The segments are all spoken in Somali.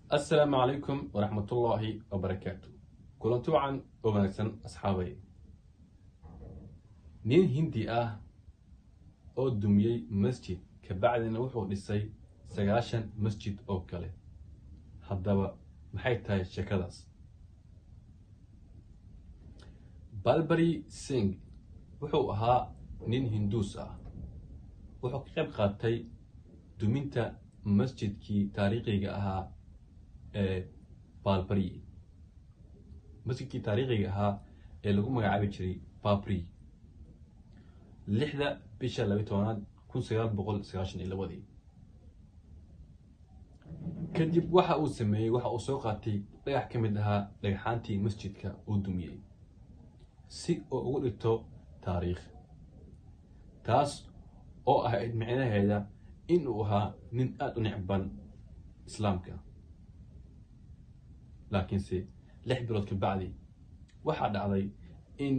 السلام عليكم ورحمة الله وبركاته. كلنتو عن ومنكسن أصحابي. نين هندي أو دميي مسجد كبعد نوحو لسي سجاشن مسجد أو كله. هذا محيط هاي الشكلاس. بالبري سينغ وحو نين هندوس وحو قيب قاتي دمينتا مسجد كي تاريخي بالبري مسجدكii taariikhiga ahaa ee lagu magacaabi jiray Babri 6 bisha 12 1992 kadib waxa uu sameeyay waxa uu soo qaatay dhagax ka mid ahaa dhagaxaantii masjidka uu dumiyay si uu ugu dhigto taariikh taas oo ahayd macnaheeda in uu ahaa nin aad u necban islaamka laakiin si 6 bilood ka bacdi waxa dhacday in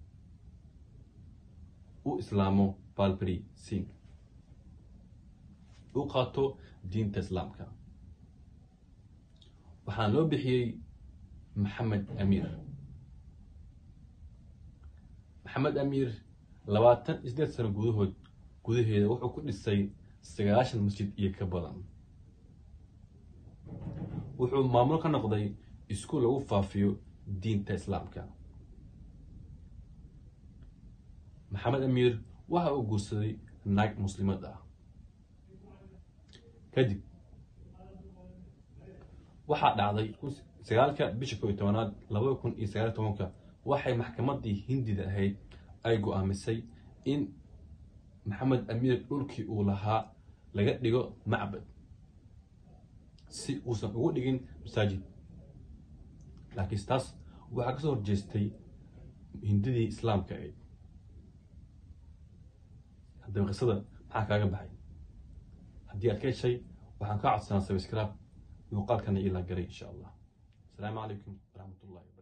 uu islaamo Balbari Singh uu qaato diinta islaamka waxaan loo bixiyay Maxamed Amir 28 sano gudaheeda wuxuu ku dhisay 9 masjid iyo ka badan wuxuu maamul ka noqday iskuul lagu faafiyo diinta islaamka Maxamed Amir waxa uu guursaday naag muslimad kadib waxa dhacday 9 bisha 11 2019 waxay maxkamadii hindida ahayd ay go'aamisay in Maxamed Amir dhulkii uu lahaa laga dhigo macbad si uusan ugu dhigin masaajid laakiin taas waxa ka soo horjeestay hindidii islaamka ee hadda qisada maxaa kaaga baxay haddii aad ka heshay waxaan ka codsanaa subscribe muuqaalkan ila garay insha Allah. Assalamu alaykum wa rahmatullahi